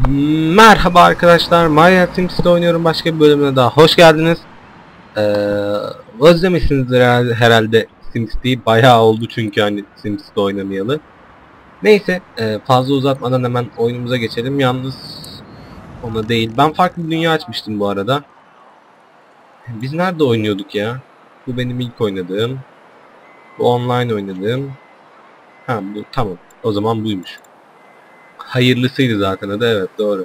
Merhaba arkadaşlar, Mario Sims'te oynuyorum başka bir bölümüne daha hoş geldiniz. Ee, Özlemişsinizdir herhalde Sims'teyi, bayağı oldu çünkü hani Sims'te oynamayalı. Neyse, fazla uzatmadan hemen oyunumuza geçelim. Yalnız ona değil, ben farklı bir dünya açmıştım bu arada. Biz nerede oynuyorduk ya? Bu benim ilk oynadığım. Bu online oynadığım. Ha bu tamam, o zaman buymuş. Hayırlısıydı zaten adı, evet doğru.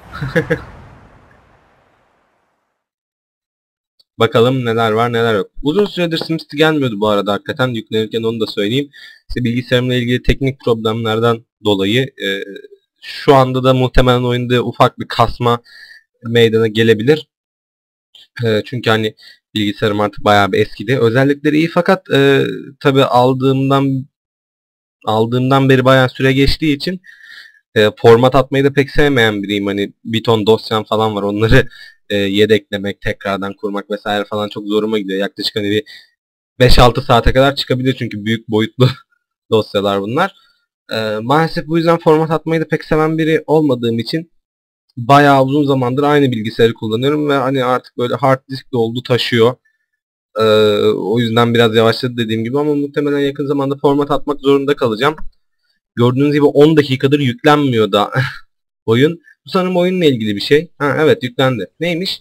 Bakalım neler var neler yok. Uzun süredir SimCity gelmiyordu bu arada hakikaten. Yüklenirken onu da söyleyeyim. İşte bilgisayarımla ilgili teknik problemlerden dolayı şu anda da muhtemelen oyunda ufak bir kasma meydana gelebilir. Çünkü hani bilgisayarım artık bayağı bir eskidi. Özellikleri iyi fakat tabi aldığımdan beri bayağı süre geçtiği için format atmayı da pek sevmeyen biriyim. Hani bir ton dosyam falan var. Onları yedeklemek, tekrardan kurmak vesaire falan çok zoruma gidiyor. Yaklaşık hani bir 5-6 saate kadar çıkabilir çünkü büyük boyutlu dosyalar bunlar. Maalesef bu yüzden format atmayı da pek seven biri olmadığım için bayağı uzun zamandır aynı bilgisayarı kullanıyorum ve hani artık böyle hard disk doldu taşıyor. Ee, O yüzden biraz yavaşladı dediğim gibi ama muhtemelen yakın zamanda format atmak zorunda kalacağım. Gördüğünüz gibi 10 dakikadır yüklenmiyor da oyun. Bu sanırım oyunla ilgili bir şey. Ha evet, yüklendi. Neymiş?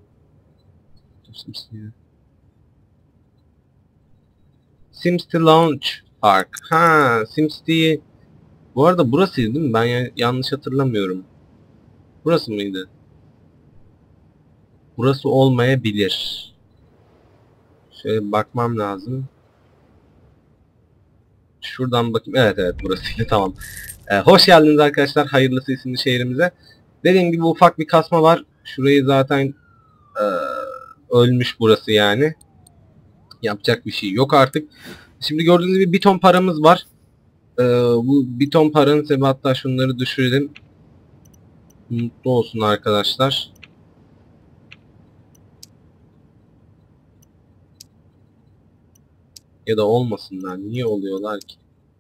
SimCity Launch Park. Ha, SimCity'yi bu arada burasıydı değil mi? Ben yanlış hatırlamıyorum. Burası mıydı? Burası olmayabilir. Şöyle bakmam lazım. Şuradan bakayım. Evet evet, burasıydı tamam. Hoş geldiniz arkadaşlar. Hayırlısı isimli şehrimize. Dediğim gibi ufak bir kasma var. Şurayı zaten e, ölmüş burası yani. Yapacak bir şey yok artık. Şimdi gördüğünüz gibi bir ton paramız var. Bu bir ton paranın sebebi, hatta şunları düşürelim. Mutlu olsun arkadaşlar. Ya da olmasınlar. Niye oluyorlar ki?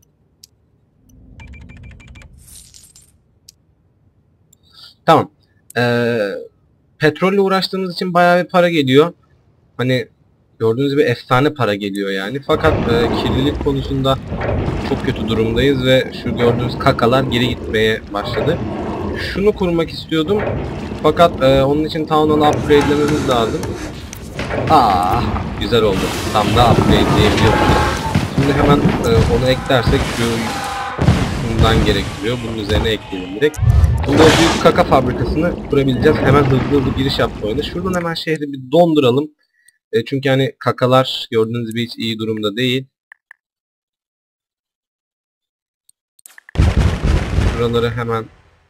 Tamam. Petrolle uğraştığımız için bayağı bir para geliyor. Hani gördüğünüz gibi efsane para geliyor yani. Fakat kirlilik konusunda çok kötü durumdayız ve şu gördüğünüz kakalar geri gitmeye başladı. Şunu kurmak istiyordum. Fakat onun için Town Hall'ı upgrade'lememiz lazım. Güzel oldu. Tam da upgrade'leyebiliyoruz. Şimdi hemen onu eklersek bundan gerektiriyor. Bunun üzerine ekleyelim direkt. Şimdi o büyük kaka fabrikasını kurabileceğiz. Hemen hızlı giriş yaptı oyuna. Şuradan hemen şehri bir donduralım. Çünkü hani kakalar gördüğünüz gibi hiç iyi durumda değil. Şuraları hemen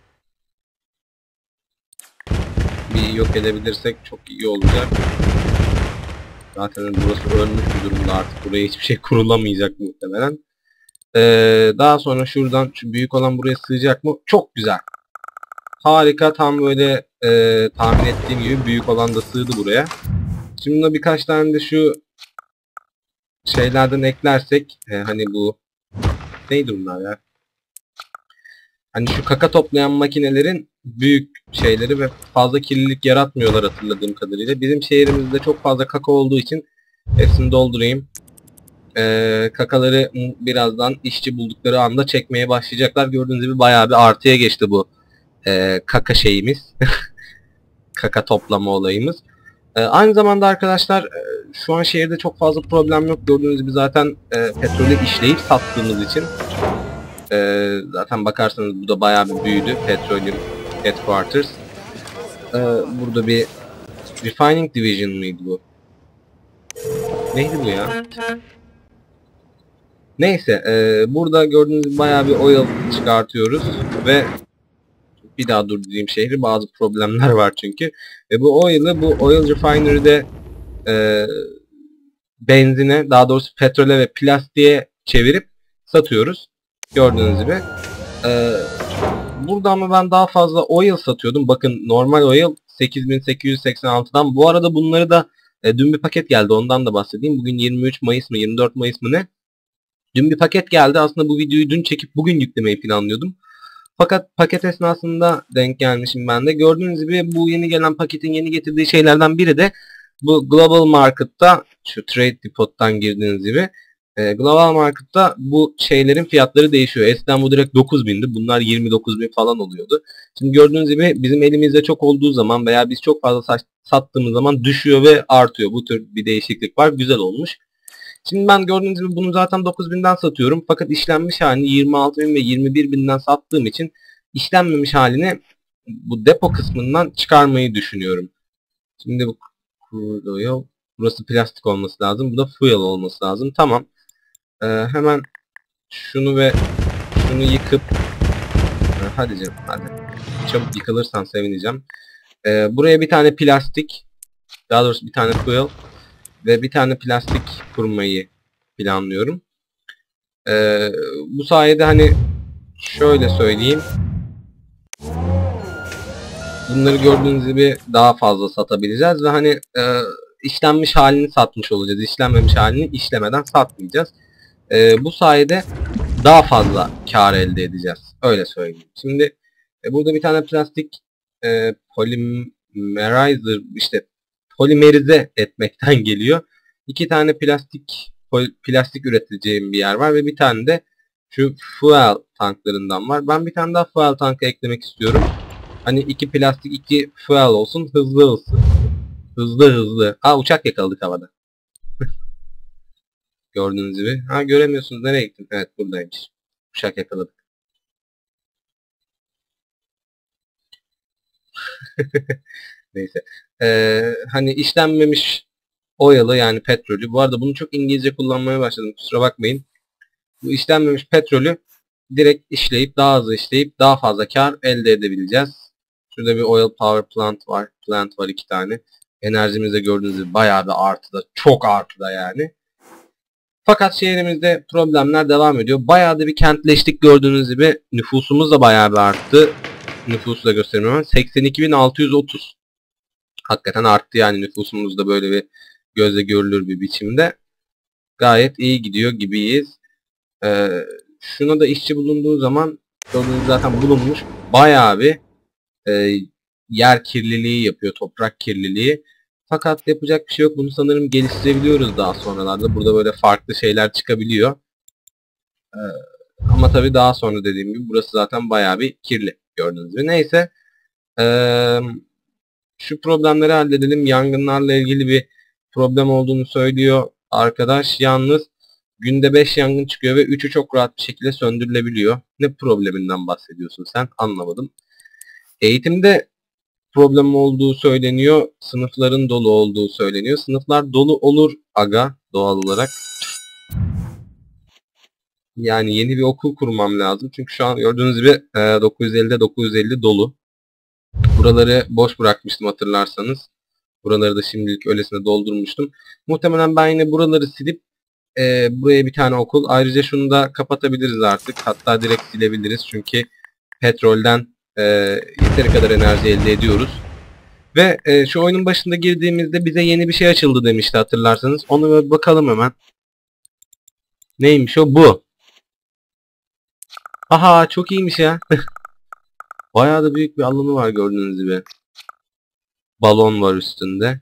bir yok edebilirsek çok iyi olacak. Zaten burası ölmüş bir durumda, artık buraya hiçbir şey kurulamayacak muhtemelen. Daha sonra şuradan şu büyük olan buraya sığacak mı? Çok güzel. Harika, tam böyle tahmin ettiğim gibi büyük olan da sığdı buraya. Şimdi de birkaç tane de şu şeylerden eklersek hani bu neydi bunlar ya? Hani şu kaka toplayan makinelerin büyük şeyleri ve fazla kirlilik yaratmıyorlar hatırladığım kadarıyla. Bizim şehrimizde çok fazla kaka olduğu için hepsini doldurayım. Kakaları birazdan işçi buldukları anda çekmeye başlayacaklar. Gördüğünüz gibi bayağı bir artıya geçti bu kaka şeyimiz. Kaka toplama olayımız. Aynı zamanda arkadaşlar şu an şehirde çok fazla problem yok. Gördüğünüz gibi zaten petrolü işleyip sattığımız için zaten bakarsanız bu da bayağı bir büyüdü. Petroleum Headquarters. Burada bir Refining Division mıydı bu? Neydi bu ya? Neyse, burada gördüğünüz gibi bayağı bir oil çıkartıyoruz ve bir daha durdurayım şehri, bazı problemler var çünkü. Ve bu oil'ı bu oil refinery'de e, benzine, daha doğrusu petrole ve plastiğe çevirip satıyoruz. Gördüğünüz gibi. E, Burada ama ben daha fazla oil satıyordum. Bakın normal oil 8886'dan. Bu arada bunları da dün bir paket geldi, ondan da bahsedeyim. Bugün 23 Mayıs mı 24 Mayıs mı ne? Dün bir paket geldi. Aslında bu videoyu dün çekip bugün yüklemeyi planlıyordum. Fakat paket esnasında denk gelmişim ben de. Gördüğünüz gibi bu yeni gelen paketin yeni getirdiği şeylerden biri de bu Global Market'ta, şu Trade Depot'tan girdiğiniz gibi Global Market'ta bu şeylerin fiyatları değişiyor. Eskiden bu direkt 9.000'di. Bunlar 29.000 falan oluyordu. Şimdi gördüğünüz gibi bizim elimizde çok olduğu zaman veya biz çok fazla sattığımız zaman düşüyor ve artıyor. Bu tür bir değişiklik var. Güzel olmuş. Şimdi ben gördüğünüz gibi bunu zaten 9.000'den satıyorum. Fakat işlenmiş halini 26.000 ve 21.000'den sattığım için işlenmemiş halini bu depo kısmından çıkarmayı düşünüyorum. Şimdi bu crude oil, burası plastik olması lazım. Bu da fuel olması lazım. Tamam. Hemen şunu ve şunu yıkıp hadi canım hadi. Çabuk yıkılırsan sevineceğim. Buraya bir tane plastik, daha doğrusu bir tane fuel ve bir tane plastik kurmayı planlıyorum. Bu sayede hani şöyle söyleyeyim. Bunları gördüğünüz gibi daha fazla satabileceğiz ve hani işlenmiş halini satmış olacağız. İşlenmemiş halini işlemeden satmayacağız. Bu sayede daha fazla kar elde edeceğiz. Öyle söyleyeyim. Şimdi burada bir tane plastik polymerizer, işte polimerize etmekten geliyor. İki tane plastik üreteceğim bir yer var ve bir tane de şu fuel tanklarından var. Ben bir tane daha fuel tankı eklemek istiyorum. Hani iki plastik, iki fuel olsun, hızlı. Aa, uçak yakaladık havada. Gördüğünüz gibi. Ha, göremiyorsunuz, nereye gittim? Evet, buradaymış. Uçak yakaladık. Neyse. Hani işlenmemiş oil'ı, yani petrolü. Bu arada bunu çok İngilizce kullanmaya başladım. Kusura bakmayın. Bu işlenmemiş petrolü direkt işleyip, daha hızlı işleyip daha fazla kar elde edebileceğiz. Şurada bir oil power plant var. Plant var, 2 tane. Enerjimiz de gördüğünüz gibi bayağı bir artıda. Çok artıda yani. Fakat şehrimizde problemler devam ediyor. Bayağı da bir kentleştik gördüğünüz gibi. Nüfusumuz da bayağı bir arttı. Nüfusu da göstereyim hemen. 82.630. Hakikaten arttı yani, nüfusumuz da böyle bir gözle görülür bir biçimde. Gayet iyi gidiyor gibiyiz. Şuna da işçi bulunduğu zaman gördüğünüz zaten bulunmuş. Bayağı bir yer kirliliği yapıyor. Toprak kirliliği. Fakat yapacak bir şey yok. Bunu sanırım geliştirebiliyoruz daha sonralarda. Burada böyle farklı şeyler çıkabiliyor. Ama tabii daha sonra dediğim gibi burası zaten bayağı bir kirli. Gördüğünüz gibi. Neyse. Şu problemleri halledelim. Yangınlarla ilgili bir problem olduğunu söylüyor arkadaş. Yalnız günde 5 yangın çıkıyor ve 3'ü çok rahat bir şekilde söndürülebiliyor. Ne probleminden bahsediyorsun sen? Anlamadım. Eğitimde problem olduğu söyleniyor. Sınıfların dolu olduğu söyleniyor. Sınıflar dolu olur aga, doğal olarak. Yani yeni bir okul kurmam lazım. Çünkü şu an gördüğünüz gibi 950'de 950 dolu. Buraları boş bırakmıştım hatırlarsanız. Buraları da şimdilik öylesine doldurmuştum. Muhtemelen ben yine buraları silip buraya bir tane okul. Ayrıca şunu da kapatabiliriz artık. Hatta direkt silebiliriz. Çünkü petrolden yeteri kadar enerji elde ediyoruz. Ve şu oyunun başında girdiğimizde bize yeni bir şey açıldı demişti hatırlarsanız. Onu bir bakalım hemen. Neymiş o? Bu. Aha, çok iyiymiş ya. Bayağı da büyük bir alanı var gördüğünüz gibi. Balon var üstünde.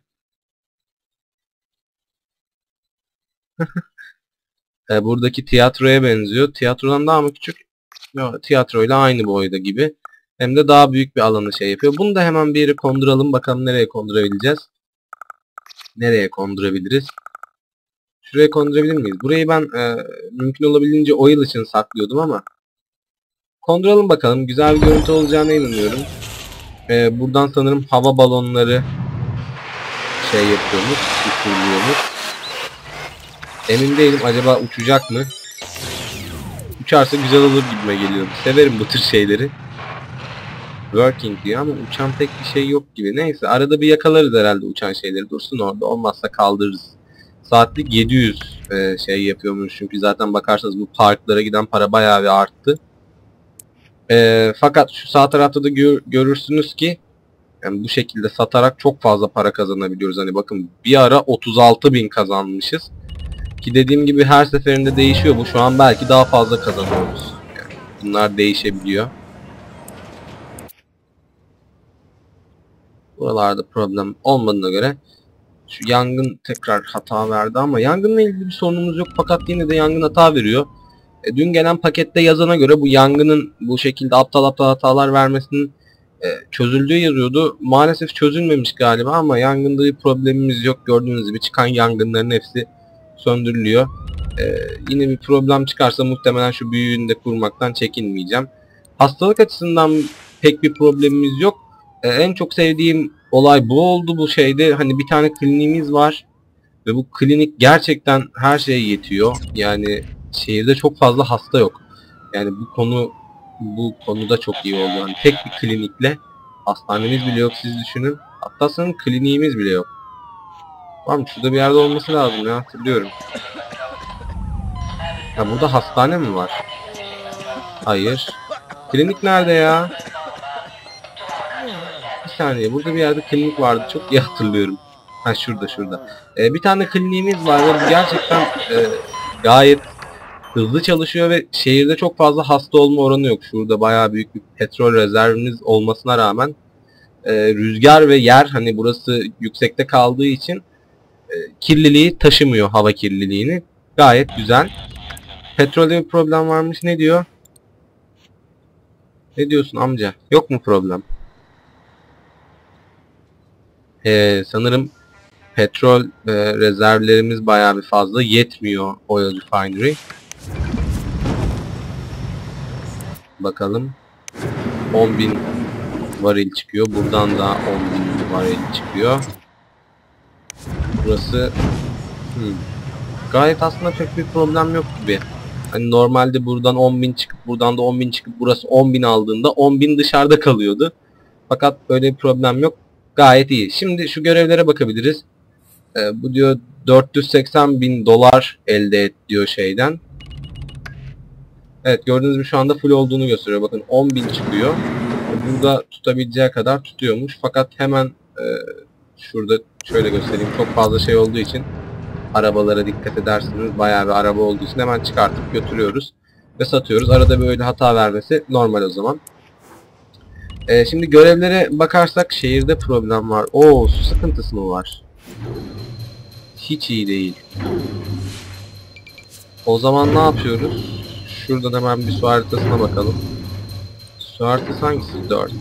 Buradaki tiyatroya benziyor. Tiyatrodan daha mı küçük? Yok, tiyatroyla aynı boyda gibi. Hem de daha büyük bir alanı şey yapıyor. Bunu da hemen bir yere konduralım. Bakalım nereye kondurabileceğiz. Nereye kondurabiliriz? Şuraya kondurabilir miyiz? Burayı ben mümkün olabildiğince oil için saklıyordum ama. Konduralım bakalım. Güzel bir görüntü olacağına inanıyorum. Buradan sanırım hava balonları şey yapıyormuş. Uçuruluyormuş. Emin değilim, acaba uçacak mı? Uçarsa güzel olur gibime geliyor. Severim bu tür şeyleri. Working diyor ama uçan pek bir şey yok gibi. Neyse, arada bir yakalarız herhalde uçan şeyleri. Dursun orada, olmazsa kaldırırız. Saatlik 700 şey yapıyormuş. Çünkü zaten bakarsanız bu parklara giden para bayağı bir arttı. Fakat şu sağ tarafta da görürsünüz ki yani bu şekilde satarak çok fazla para kazanabiliyoruz. Hani bakın, bir ara 36.000 kazanmışız. Ki dediğim gibi her seferinde değişiyor bu. Şu an belki daha fazla kazanıyoruz. Yani bunlar değişebiliyor. Buralarda problem olmadığına göre şu yangın tekrar hata verdi ama yangınla ilgili bir sorunumuz yok fakat yine de yangın hata veriyor. Dün gelen pakette yazana göre bu yangının bu şekilde aptal aptal hatalar vermesinin çözüldüğü yazıyordu. Maalesef çözülmemiş galiba ama yangında bir problemimiz yok. Gördüğünüz gibi çıkan yangınların hepsi söndürülüyor. Yine bir problem çıkarsa muhtemelen şu büyüğünü de kurmaktan çekinmeyeceğim. Hastalık açısından pek bir problemimiz yok. En çok sevdiğim olay bu oldu bu şeyde. Hani bir tane kliniğimiz var ve bu klinik gerçekten her şeye yetiyor. Yani şehirde çok fazla hasta yok. Yani bu konuda çok iyi oldu. Yani tek bir klinikle hastanemiz bile yok, siz düşünün. Hatta sanırım kliniğimiz bile yok. Tamam, şurada bir yerde olması lazım ya, hatırlıyorum. Ya burada hastane mi var? Hayır. Klinik nerede ya? Bir saniye, burada bir yerde klinik vardı, çok iyi hatırlıyorum. Ha, şurada. Bir tane kliniğimiz var ve gerçekten gayet hızlı çalışıyor ve şehirde çok fazla hasta olma oranı yok. Şurada bayağı büyük bir petrol rezervimiz olmasına rağmen rüzgar ve yer, hani burası yüksekte kaldığı için kirliliği taşımıyor, hava kirliliğini. Gayet güzel. Petrolde bir problem varmış, ne diyor? Ne diyorsun amca? Yok mu problem? Sanırım petrol rezervlerimiz bayağı bir fazla, yetmiyor oil refinery. Bakalım. 10.000 varil çıkıyor. Buradan da 10.000 varil çıkıyor. Burası gayet aslında pek bir problem yok gibi. Hani normalde buradan 10.000 çıkıp buradan da 10.000 çıkıp burası 10.000 aldığında 10.000 dışarıda kalıyordu. Fakat böyle bir problem yok. Gayet iyi. Şimdi şu görevlere bakabiliriz. Bu diyor 480.000 dolar elde et diyor şeyden. Evet, gördüğünüz gibi şu anda full olduğunu gösteriyor. Bakın 10.000 çıkıyor. Burada tutabileceği kadar tutuyormuş. Fakat hemen şurada şöyle göstereyim. Çok fazla şey olduğu için arabalara dikkat edersiniz. Bayağı bir araba olduğu için hemen çıkartıp götürüyoruz ve satıyoruz. Arada böyle hata vermesi normal o zaman. Şimdi görevlere bakarsak şehirde problem var. Oo, su sıkıntısı mı var? Hiç iyi değil. O zaman ne yapıyoruz? Şuradan hemen bir su haritasına bakalım. Su haritası hangisi? 4.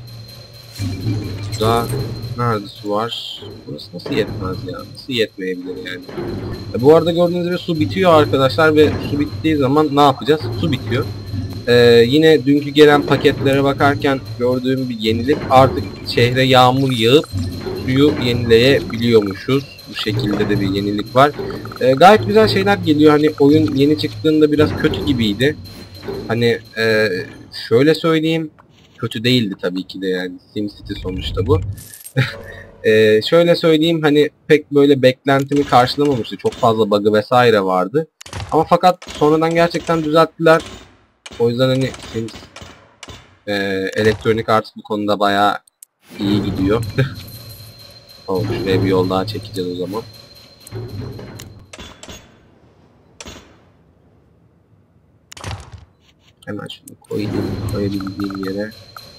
Daha nerede su var? Burası nasıl yetmez ya? Nasıl yetmeyebilir yani? Bu arada gördüğünüz gibi su bitiyor arkadaşlar ve su bittiği zaman ne yapacağız? Su bitiyor. Yine dünkü gelen paketlere bakarken gördüğüm bir yenilik, artık şehre yağmur yağıp suyu yenileyebiliyormuşuz. Bu şekilde de bir yenilik var. Gayet güzel şeyler geliyor. Hani oyun yeni çıktığında biraz kötü gibiydi. Hani şöyle söyleyeyim, kötü değildi tabii ki de, yani SimCity sonuçta bu. Şöyle söyleyeyim, hani pek böyle beklentimi karşılamamıştı. Çok fazla bug'ı vesaire vardı. Ama fakat sonradan gerçekten düzelttiler. O yüzden hani Sims Electronic Arts bu konuda bayağı iyi gidiyor. Tamam, şuraya bir yol daha çekeceğiz o zaman. Hemen şunu koyabildiğim yere.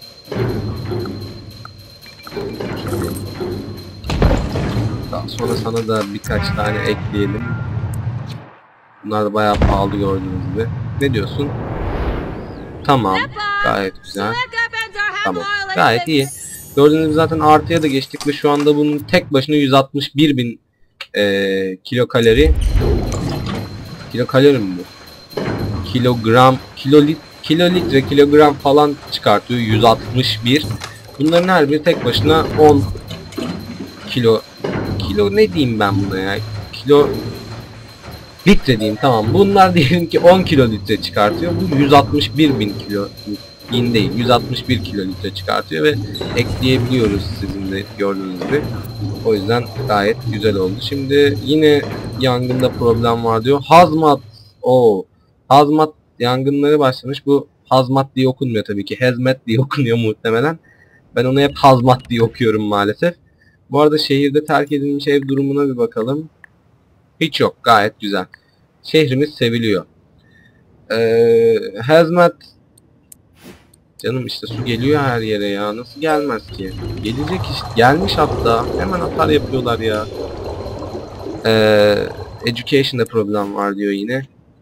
Daha sonra sana da birkaç tane ekleyelim. Bunlar da bayağı pahalı gördüğünüz gibi. Ne diyorsun? Tamam. Gayet güzel. Tamam. Gayet iyi. Gördüğünüz gibi zaten artıya da geçtik ve şu anda bunun tek başına 161.000 kilokalori. Kilokalori mi bu? Kilogram, kilolitre, kilogram falan çıkartıyor. 161. Bunların her biri tek başına 10 kilo ne diyeyim ben buna ya? Litre diyeyim, tamam. Bunlar diyelim ki 10 kilolitre çıkartıyor. Bu 161.000 kilo. Yin değil, 161 kilolitre çıkartıyor ve ekleyebiliyoruz sizin de gördüğünüz gibi. O yüzden gayet güzel oldu. Şimdi yine yangında problem var diyor. Hazmat. Hazmat yangınları başlamış. Bu hazmat diye okunmuyor tabii ki. Hazmat diye okunuyor muhtemelen. Ben onu hep hazmat diye okuyorum maalesef. Bu arada şehirde terk edilmiş ev durumuna bir bakalım. Hiç yok. Gayet güzel. Şehrimiz seviliyor. Hazmat Canım işte su geliyor her yere ya. Nasıl gelmez ki? Gelecek işte. Gelmiş hatta. Hemen atar yapıyorlar ya. Ee, Education'da problem var diyor yine.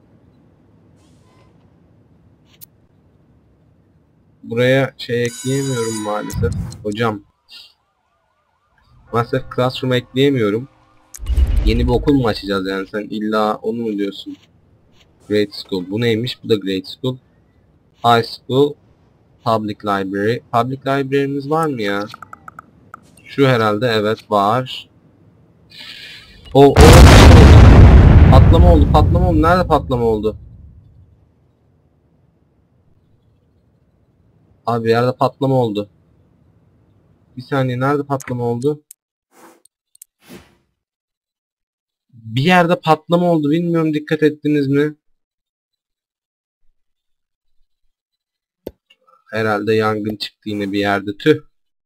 Buraya şey ekleyemiyorum maalesef. Hocam. Maalesef Classroom ekleyemiyorum. Yeni bir okul mu açacağız yani? Sen illa onu mu diyorsun? Grade School. Bu neymiş? Bu da Grade School. High School. Public Library. Public Library'miz var mı ya? Şu herhalde evet var. O patlama oldu. Patlama oldu. Nerede patlama oldu? Abi yerde patlama oldu. Bir saniye nerede patlama oldu? Bir yerde patlama oldu. Bilmiyorum dikkat ettiniz mi? Herhalde yangın çıktı yine bir yerde. Tüh.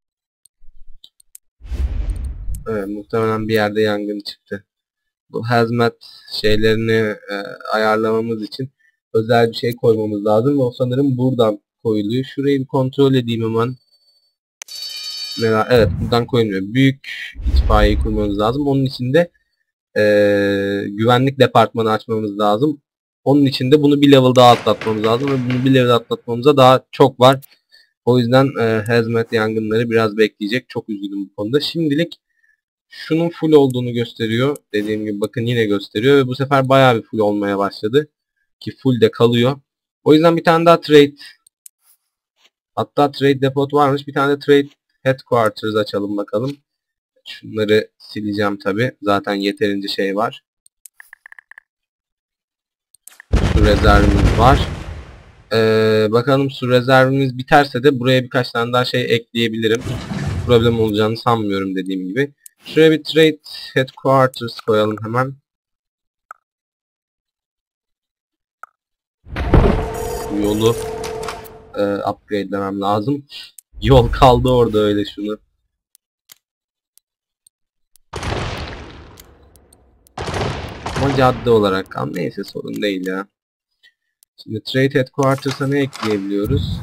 Evet, muhtemelen bir yerde yangın çıktı. Bu hazmat şeylerini ayarlamamız için özel bir şey koymamız lazım ve o sanırım buradan koyuluyor. Şurayı bir kontrol edeyim hemen. Evet, buradan koyulmuyor. Büyük itfaiyeyi kurmamız lazım. Onun için de güvenlik departmanı açmamız lazım. Onun için de bunu bir level daha atlatmamız lazım ve bunu bir level atlatmamıza daha çok var. O yüzden hazmat yangınları biraz bekleyecek. Çok üzgünüm bu konuda. Şimdilik şunun full olduğunu gösteriyor. Dediğim gibi bakın yine gösteriyor ve bu sefer bayağı bir full olmaya başladı. Ki full de kalıyor. O yüzden bir tane daha trade, hatta trade depot varmış. Bir tane de trade headquarters açalım bakalım. Şunları sileceğim tabi. Zaten yeterince şey var. Su rezervimiz var. Bakalım su rezervimiz biterse de buraya birkaç tane daha şey ekleyebilirim. Problem olacağını sanmıyorum dediğim gibi. Şuraya bir trade headquarters koyalım hemen. Yolu upgrade'lemem lazım. Yol kaldı orada öyle şunu. Ama cadde olarak kal. Neyse sorun değil ya. Şimdi trade headquarters'a ne ekleyebiliyoruz?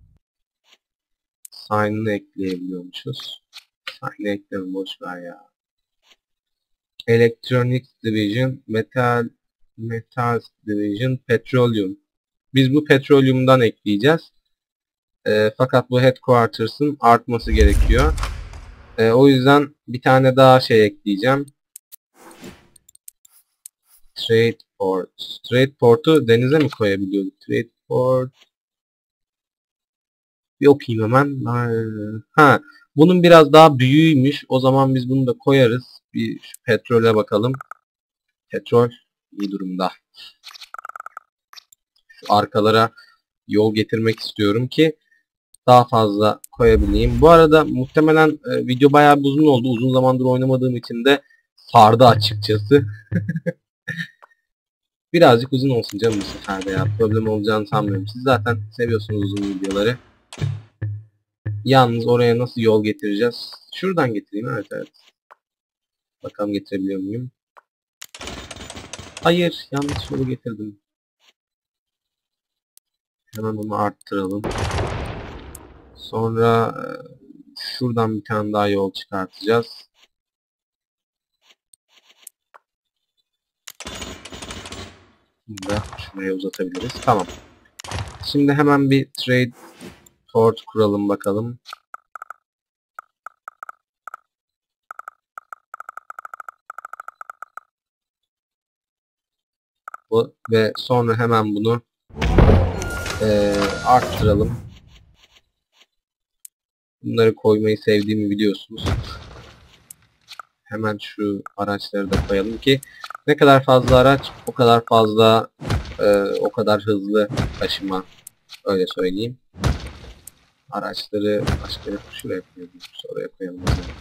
Sign'ını ekleyebiliyormuşuz. Sign'ı ekleme boş ver ya. Electronics Division, Metals Division, Petroleum. Biz bu Petroleum'dan ekleyeceğiz. Fakat bu Headquarters'ın artması gerekiyor. O yüzden bir tane daha şey ekleyeceğim. Trade Port. Trade Port'u denize mi koyabiliyorduk? Trade Port. Bir okuyayım hemen. Ha, bunun biraz daha büyüğüymüş. O zaman biz bunu da koyarız. Bir şu petrole bakalım. Petrol iyi durumda. Şu arkalara yol getirmek istiyorum ki daha fazla koyabileyim. Bu arada muhtemelen video bayağı uzun oldu. Uzun zamandır oynamadığım için de sardı açıkçası. Birazcık uzun olsun canım bu sefer de ya. Problem olacağını sanmıyorum. Siz zaten seviyorsunuz uzun videoları. Yalnız oraya nasıl yol getireceğiz? Şuradan getireyim. Evet evet. Bakalım getirebiliyor muyum? Hayır. Yanlış yolu getirdim. Hemen onu arttıralım. Sonra şuradan bir tane daha yol çıkartacağız. Bunu da şuraya uzatabiliriz. Tamam. Şimdi hemen bir trade port kuralım bakalım. Ve sonra hemen bunu arttıralım. Bunları koymayı sevdiğimi biliyorsunuz. Hemen şu araçları da koyalım ki ne kadar fazla araç o kadar fazla o kadar hızlı taşıma, öyle söyleyeyim. Araçları başka bir şuraya koyalım. Oraya koyalım.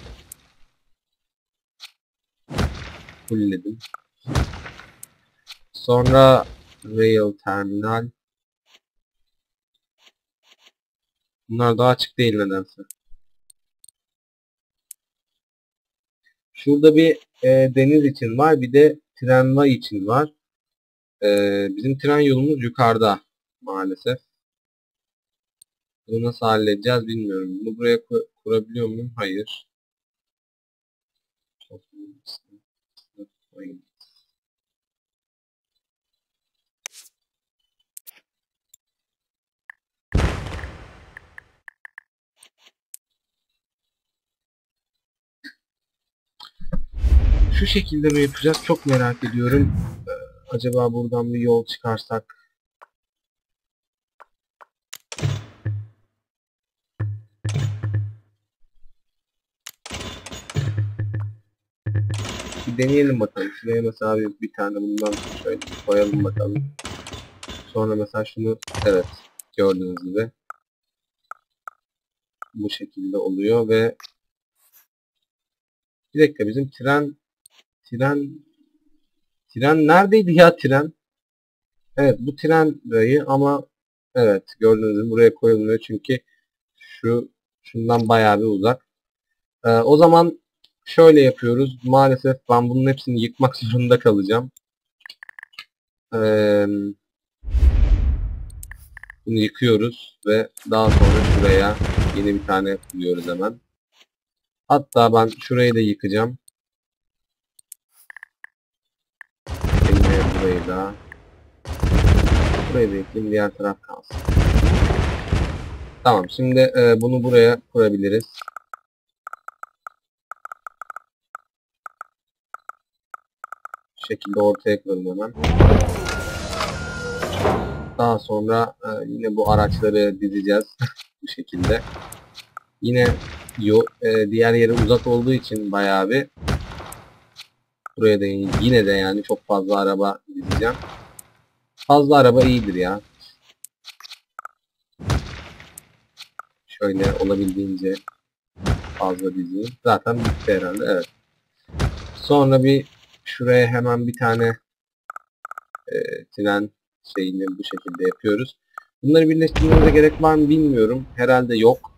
Fullledim. Sonra rail terminal. Bunlar daha açık değil nedense. Şurada bir deniz için var. Bir de tramvay için var. Bizim tren yolumuz yukarıda maalesef. Bunu nasıl halledeceğiz bilmiyorum. Bunu buraya kurabiliyor muyum? Hayır. Hayır. Şu şekilde mi yapacağız? Çok merak ediyorum. Acaba buradan bir yol çıkarsak? Bir deneyelim bakalım. Şuraya mesela bir tane bundan şöyle koyalım bakalım. Sonra mesela şunu, evet, gördüğünüz gibi bu şekilde oluyor ve bir dakika, bizim tren tren neredeydi ya, tren? Evet, bu tren rayı ama evet, gördüğünüz gibi buraya koyulmuyor çünkü şundan bayağı bir uzak. O zaman şöyle yapıyoruz. Maalesef ben bunun hepsini yıkmak zorunda kalacağım. Ee, Bunu yıkıyoruz ve daha sonra şuraya yeni bir tane kuruyoruz hemen. Hatta ben şurayı da yıkacağım. Burayı da yıkayayım, diğer taraf kalsın. Tamam, şimdi bunu buraya kurabiliriz. Bu şekilde ortaya koyalım hemen. Daha sonra yine bu araçları dizeceğiz bu şekilde. Yine diğer yere uzak olduğu için bayağı bir buraya da yine de yani çok fazla araba dizeceğim. Fazla araba iyidir ya. Şöyle olabildiğince fazla dizeyim. Zaten bitti herhalde, evet. Sonra şuraya hemen bir tane tren şeyini bu şekilde yapıyoruz. Bunları birleştirmemize gerek var mı bilmiyorum. Herhalde yok.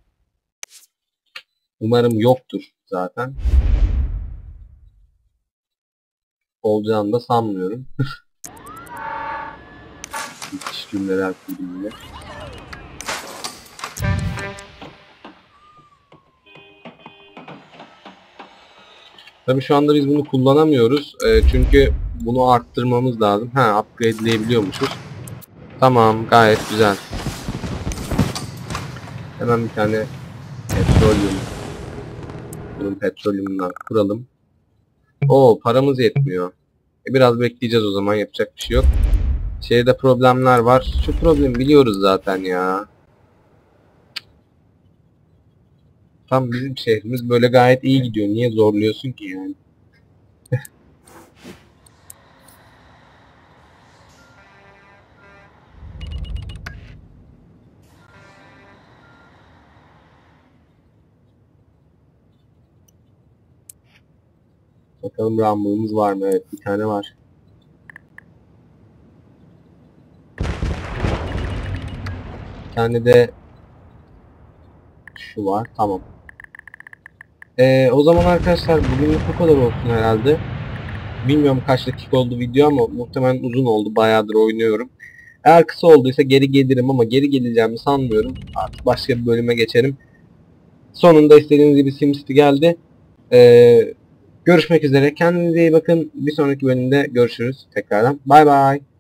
Umarım yoktur zaten. Olacağını da sanmıyorum. Müthiş cümleler birbirine. Tabii şu anda biz bunu kullanamıyoruz. Çünkü bunu arttırmamız lazım. Upgrade'leyebiliyormuşuz. Tamam, gayet güzel. Hemen bir tane bunun petrolyumundan kuralım. Paramız yetmiyor. Biraz bekleyeceğiz o zaman, yapacak bir şey yok. Şeyde problemler var. Şu problemi biliyoruz zaten ya. Tam bizim şehrimiz böyle gayet iyi gidiyor. Niye zorluyorsun ki yani? Bakalım Rumble'ımız var mı? Evet, bir tane var. Bir tane de şu var. Tamam. O zaman arkadaşlar bugünlük bu kadar olsun herhalde. Bilmiyorum kaç dakika oldu video ama muhtemelen uzun oldu. Bayağıdır oynuyorum. Eğer kısa olduysa geri gelirim ama geri geleceğimi sanmıyorum. Artık başka bir bölüme geçerim. Sonunda istediğiniz gibi SimCity geldi. Görüşmek üzere. Kendinize iyi bakın. Bir sonraki bölümde görüşürüz tekrardan. Bay bay.